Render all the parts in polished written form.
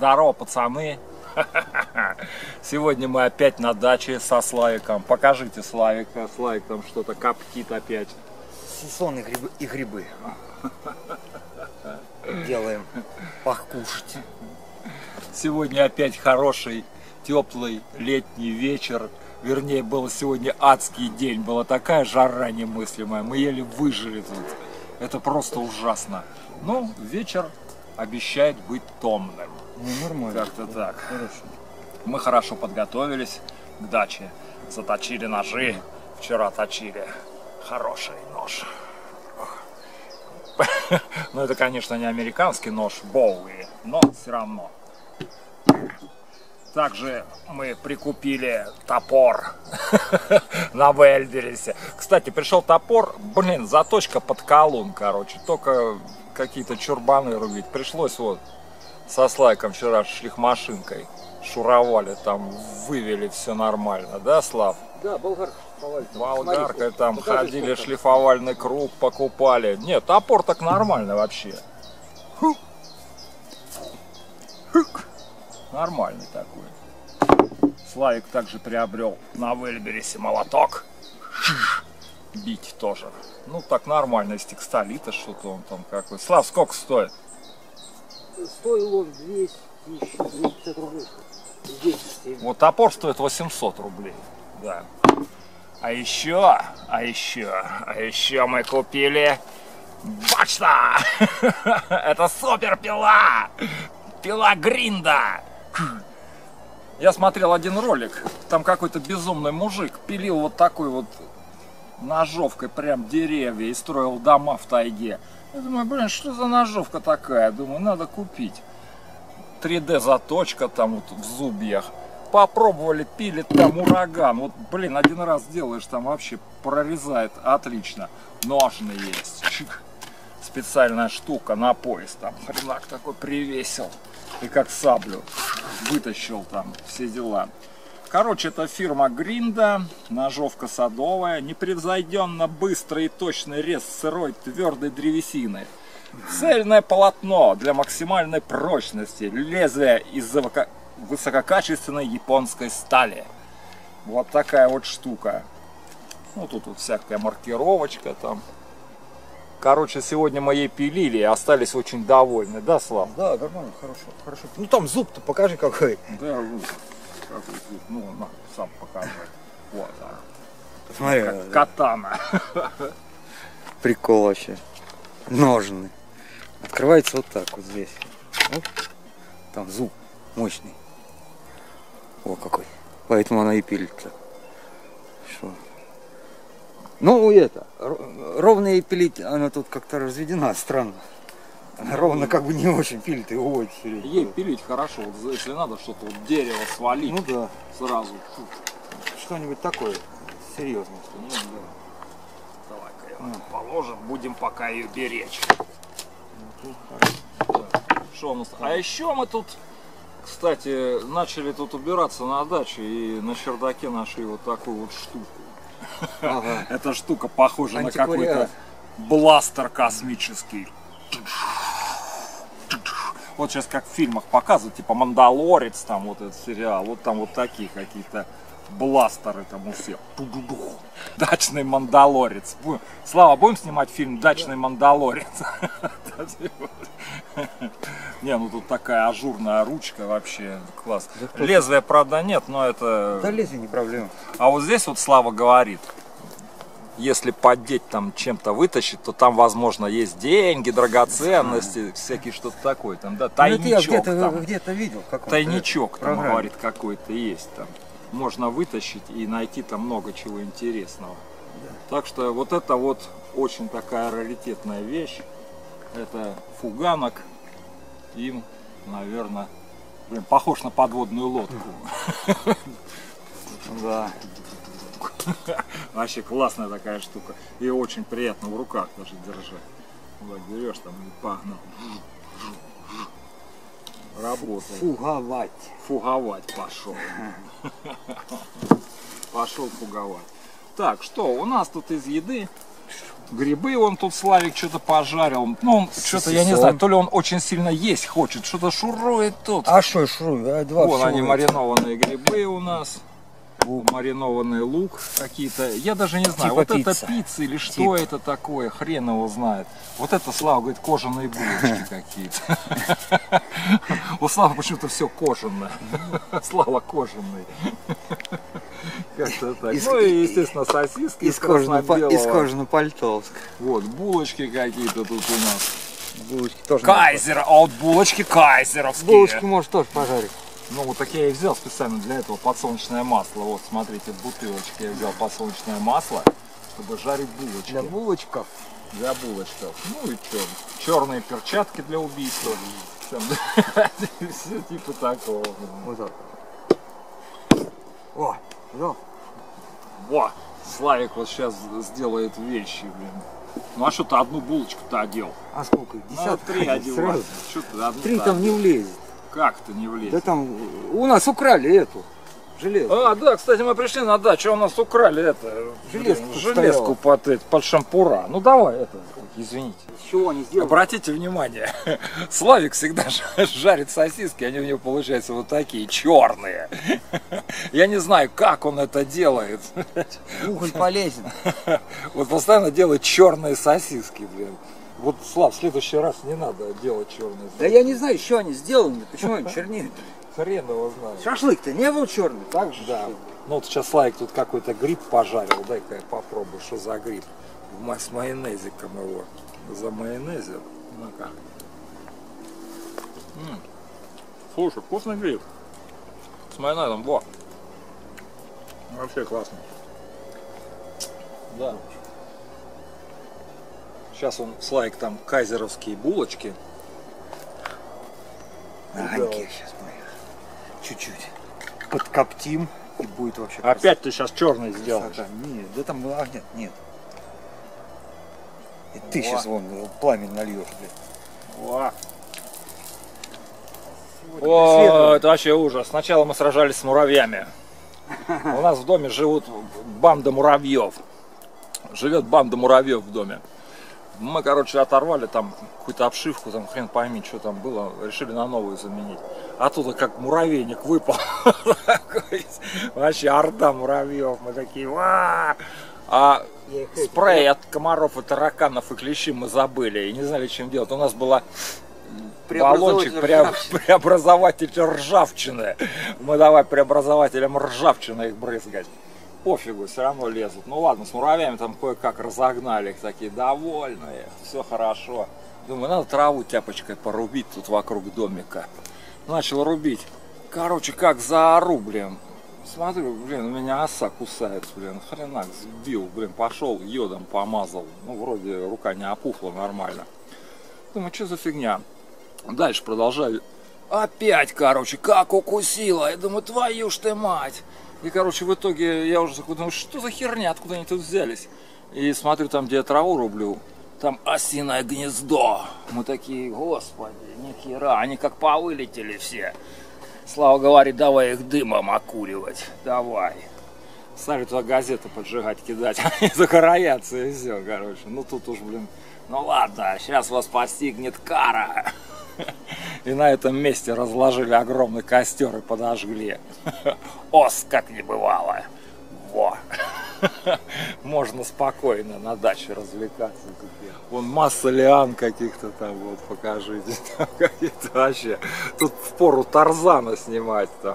Здорово, пацаны! Сегодня мы опять на даче со Славиком. Покажите Славика. Славик там что-то коптит опять. Сон и грибы. Делаем покушать. Сегодня опять хороший, теплый летний вечер. Вернее, был сегодня адский день. Была такая жара немыслимая. Мы еле выжили тут. Это просто ужасно. Но вечер обещает быть томным. Ну, нормально. Как-то так. Хорошо. Мы хорошо подготовились к даче. Заточили ножи. Вчера точили. Хороший нож. Ну, это, конечно, не американский нож Боуи, но все равно. Также мы прикупили топор на Вельдберрисе. Кстати, пришел топор, блин, заточка под колун, короче. Только какие-то чурбаны рубить. Пришлось вот со Славиком вчера шлихмашинкой шуровали, там вывели все нормально, да, Слав? Да, болгарка. Болгаркой там ходили, шлифовальный круг покупали. Нет, топор так нормально вообще. Нормальный такой. Славик также приобрел на Вельдберрисе молоток. Бить тоже. Ну так нормально, из текстолита что-то он там какой. Слав, сколько стоит? Стоил он 250 рублей. Здесь. Вот топор стоит 800 рублей. Да. А еще мы купили бачта! Это супер пила! Пила Гринда! Я смотрел один ролик, там какой-то безумный мужик пилил вот такой вот ножовкой прям деревья и строил дома в тайге. Я думаю, блин, что за ножовка такая? Думаю, надо купить. 3D заточка там вот в зубьях. Попробовали, пилит там ураган. Вот, блин, один раз делаешь, там вообще прорезает отлично. Ножны есть. Чик. Специальная штука на пояс. Там хренак такой привесил. И как саблю вытащил там все дела. Короче, это фирма Гринда. Ножовка садовая. Непревзойденно быстрый и точный рез сырой твердой древесины. Цельное полотно для максимальной прочности. Лезвие из высококачественной японской стали. Вот такая вот штука. Ну тут вот всякая маркировочка там. Короче, сегодня мы ей пилили и остались очень довольны, да, Слав? Да, нормально, хорошо. Ну там зуб-то покажи какой. Да, вот. Какой зуб. Ну, на, сам покажи. Вот, да. Смотри, как катана. Прикол вообще. Ножны. Открывается вот так вот здесь. Оп. Там зуб мощный. О, какой. Поэтому она и пилит-то. Что? Ну, это, ровно ей пилить, она тут как-то разведена, странно. Она ровно как бы не очень пилит и уводит все время. Ей пилить хорошо, вот, если надо что-то вот дерево свалить. Ну да. Сразу. Что-нибудь такое серьезное. Ну, да. Давай-ка ее положим, будем пока ее беречь. Что у нас? А еще мы тут, кстати, начали тут убираться на даче и на чердаке нашли вот такую вот штуку. Ага. Эта штука похожа на какой-то бластер космический. Вот сейчас как в фильмах показывают, типа Мандалорец, там вот этот сериал, вот там вот такие какие-то бластеры там у всех. Дачный Мандалорец. Слава, будем снимать фильм «Дачный Мандалорец»? Не, ну тут такая ажурная ручка вообще, класс. Лезвия, правда, нет, но это... Да лезвие не проблема. А вот здесь вот Слава говорит, если поддеть там чем-то вытащить, то там, возможно, есть деньги, драгоценности, всякие что-то такое. Там, да, тайничок. Ну, я где-то видел. Тайничок там, говорит, какой-то есть там. Можно вытащить и найти там много чего интересного. Да. Так что вот это вот очень такая раритетная вещь. Это фуганок. Им, наверное, блин, похож на подводную лодку. Да. Вообще классная такая штука. И очень приятно в руках даже держать. Вот берешь там и погнал. Работает. Фуговать пошел. Пошел фуговать. Так, что у нас тут из еды? Грибы он тут, Славик, что-то пожарил. Ну, он что-то, я не знаю, то ли он очень сильно есть хочет, что-то шурует тут. А что шурует? Вон они, маринованные грибы у нас. Маринованный лук какие-то. Я даже не знаю, типа вот пицца. это пицца или что это такое, хрен его знает. Вот это, Слава говорит, кожаные булочки какие-то. У Славы почему-то все кожаное. Слава кожаный. Как-то так. Ну и, естественно, сосиски из кожаного пальто. Вот, булочки какие-то тут у нас. Булочки тоже. Кайзер, а вот булочки кайзеровские. Булочки может тоже пожарить. Ну вот так я и взял специально для этого подсолнечное масло. Вот смотрите, в бутылочке я взял подсолнечное масло, чтобы жарить булочки. Для булочков? Для булочков. Ну и что? Черные перчатки для убийства. Все типа такого. Вот так. О, да. Во! Славик вот сейчас сделает вещи, блин. Ну а что ты одну булочку-то одел? А сколько? Десяток? 3 одел. Что ты одну? 3 там не влезет. Как ты не влезет? Да там у нас украли эту железку. А, да, кстати, мы пришли на дачу, у нас украли это железку под шампура. Ну давай это, извините. Чего они сделали? Обратите внимание, Славик всегда жарит сосиски, они у него получаются вот такие черные. Я не знаю, как он это делает. Уголь полезен. Вот постоянно делает черные сосиски, блин. Вот, Слав, в следующий раз не надо делать черные. Да я не знаю, что они сделаны, почему они чернеют. Хрен его знает. Шашлык-то не был черный, так же? Да. Ну вот сейчас Славик тут какой-то гриб пожарил. Дай-ка я попробую, что за гриб. С майонезиком его. Замайонезил. Ну-ка. Слушай, вкусный гриб. С майонезом, во. Вообще классно. Да. Сейчас он, Славик, там кайзеровские булочки. Маленькие сейчас мы чуть-чуть подкоптим и будет вообще. Опять ты сейчас черный сделаешь. Нет, да там огня нет. И ты сейчас вон пламень нальешь, блядь. Во. О, это вообще ужас. Сначала мы сражались с муравьями. У нас в доме живут банда муравьев. Живет банда муравьев в доме. Мы, короче, оторвали там какую-то обшивку, там хрен пойми, что там было, решили на новую заменить. Оттуда как муравейник выпал. Вообще орда муравьев. Мы такие, ва! А спрей от комаров и тараканов и клещей мы забыли и не знали, чем делать. У нас была баллончик, преобразователь ржавчины. Мы давай преобразователем ржавчины их брызгать. Пофигу, все равно лезут. Ну ладно, с муравьями там кое-как разогнали их, такие довольные, все хорошо. Думаю, надо траву тяпочкой порубить тут вокруг домика. Начал рубить. Короче, как заору, блин. Смотрю, блин, у меня оса кусается, блин. Хренак сбил, блин, пошел, йодом помазал. Ну, вроде рука не опухла нормально. Думаю, что за фигня? Дальше продолжаю. Опять, короче, как укусила. Я думаю, твою ж ты мать. И, короче, в итоге я уже думаю, что за херня, откуда они тут взялись? И смотрю, там, где я траву рублю, там осиное гнездо. Мы такие, господи, ни хера, они как повылетели все. Слава говорит, давай их дымом окуривать, давай. Стали туда газеты поджигать, кидать, они загораются и все, короче. Ну тут уж, блин, ну ладно, сейчас вас постигнет кара. И на этом месте разложили огромный костер и подожгли. Ос, как не бывало. Во. Можно спокойно на даче развлекаться. Вон масса лиан каких-то там, вот, покажите. Там какие-то вообще. Тут впору Тарзана снимать там.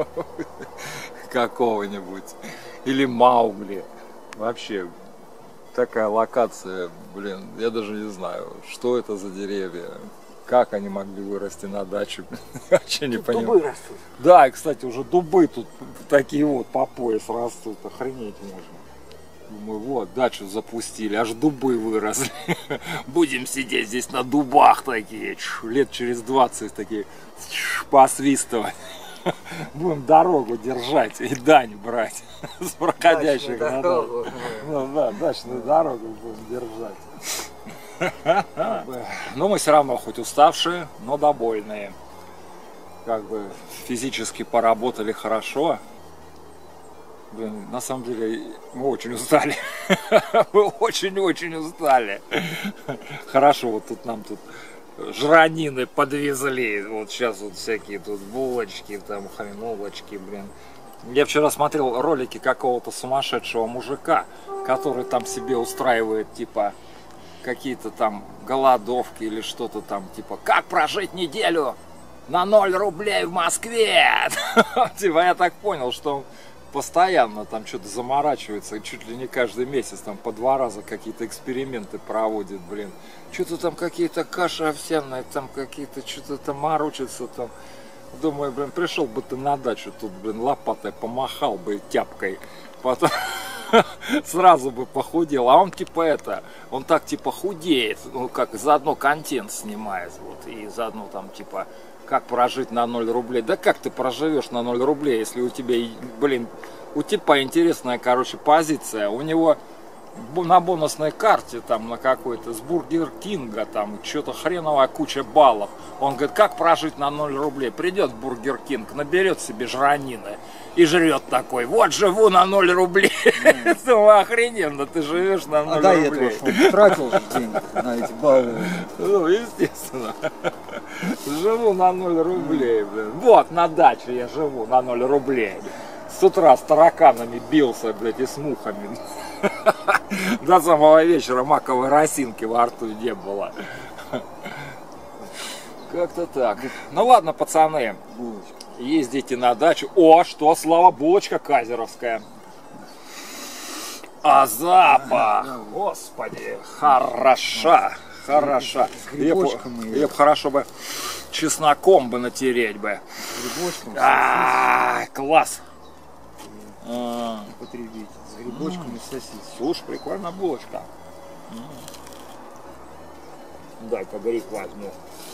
Какого-нибудь. Или Маугли. Вообще, такая локация, блин, я даже не знаю, что это за деревья. Как они могли вырасти на даче? Вообще не понимаю. Дубы растут. Да, и, кстати, уже дубы тут такие вот по пояс растут. Охренеть можно. Думаю, вот, дачу запустили, аж дубы выросли. Будем сидеть здесь на дубах такие. Лет через 20 такие посвистывать. Будем дорогу держать и дань брать с проходящих на дорогу. Ну да, дачную дорогу будем держать. Но мы все равно хоть уставшие, но довольные. Как бы физически поработали хорошо. Блин, на самом деле мы очень устали. Мы очень-очень устали. Хорошо, вот тут нам тут жранины подвезли. Вот сейчас вот всякие тут булочки, там хреновочки, блин. Я вчера смотрел ролики какого-то сумасшедшего мужика, который там себе устраивает, типа, какие-то там голодовки или что-то там, типа, как прожить неделю на 0 рублей в Москве. Типа, я так понял, что он постоянно там что-то заморачивается, и чуть ли не каждый месяц там по 2 раза какие-то эксперименты проводит, блин. Что-то там какие-то каши овсяные, там какие-то что-то там морочится там. Думаю, блин, пришел бы ты на дачу, тут, блин, лопатой помахал бы тяпкой, потом сразу бы похудел. А он типа это, он так типа худеет, ну как заодно контент снимает, вот, и заодно там типа, как прожить на 0 рублей. Да как ты проживешь на 0 рублей, если у тебя, блин, у типа интересная, короче, позиция. У него на бонусной карте там на какой-то с Бургер Кинга там что-то хреновая куча баллов. Он говорит, как прожить на 0 рублей? Придет в Бургер Кинг, наберет себе жранины и жрет такой. Вот живу на 0 рублей. Это охрененно, ты живешь на 0 рублей. Он тратил же деньги на эти баллы. Ну, естественно. Живу на 0 рублей, блин. Вот на даче я живу на 0 рублей. С утра с тараканами бился, блядь, и с мухами. До самого вечера маковой росинки во рту не было. Как-то так. Ну ладно, пацаны, ездите на дачу. О, что, Слава, булочка казеровская. А запах, господи, хороша, хороша. Ее бы хорошо бы чесноком бы натереть бы. Класс. Потребить с грибочками сосисок. Слушай, прикольная булочка. Дай-ка гриб возьму.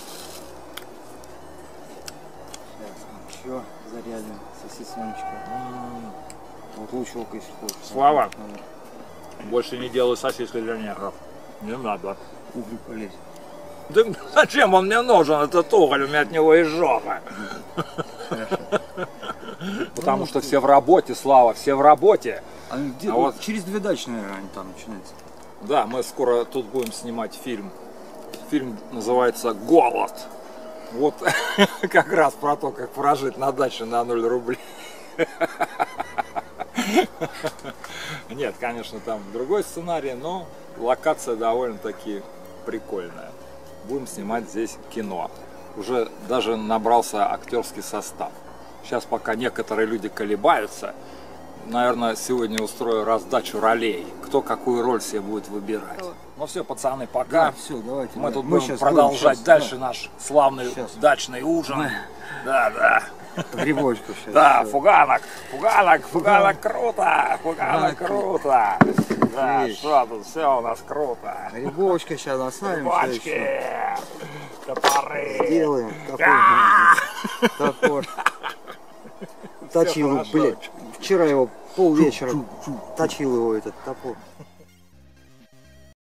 Сейчас еще зарядим сосисончика. Вот лучок, если хочешь. Слава, больше не делай сосиски для негров. Не надо. Уголь полезь. Да зачем он мне нужен, этот уголь? У меня от него изжога. Потому что все в работе, Слава, все в работе. Вот через 2 дачи, наверное, они там начинаются. Да, мы скоро тут будем снимать фильм. Фильм называется «Голод». Вот как раз про то, как прожить на даче на 0 рублей. Нет, конечно, там другой сценарий, но локация довольно-таки прикольная. Будем снимать здесь кино. Уже даже набрался актерский состав. Сейчас пока некоторые люди колебаются, наверное, сегодня устрою раздачу ролей. Кто какую роль себе будет выбирать. Ну все, пацаны, пока. Да, все, давайте. Мы тут будем продолжать дальше наш славный дачный ужин. Да. Грибочку сейчас. Да, фуганок круто, фуганок круто. Да, что тут, все у нас круто. Грибочка сейчас оставим. Грибочки, топоры. Сделаем. Топор. Точил, блядь. Вчера его полвечера точил его этот топор.